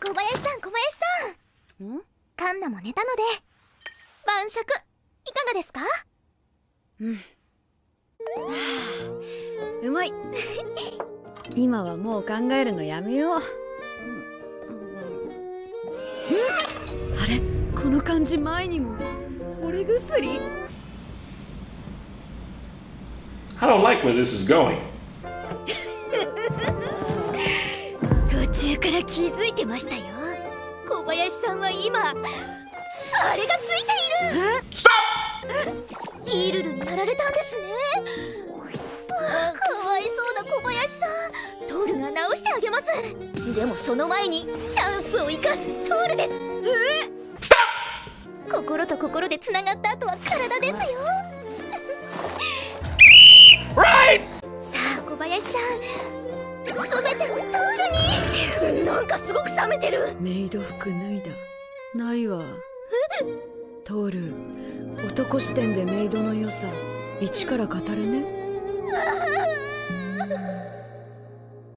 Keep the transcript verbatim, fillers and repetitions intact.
小林さん、小林さん。ん？カンナも寝たので晩食いかがですか？ うん。うまい。今はもう考えるのやめよう。あれ、この感じ前にも惚れ薬？ I don't like where this is going. 途中から気づいてましたよ。小林さんは今あれがついている。 Stop! イルルにやられたんですね。かわいそうな小林さん。トールが直してあげます。でもその前にチャンスを生かすトールです。 Stop! 心と心でつながった後は体ですよ。 Right! さあ小林さん、すべてをトールに。なんかすごく冷めてる。 メイド服脱いだ。ないわ。トール、男視点でメイドの良さ一から語るね。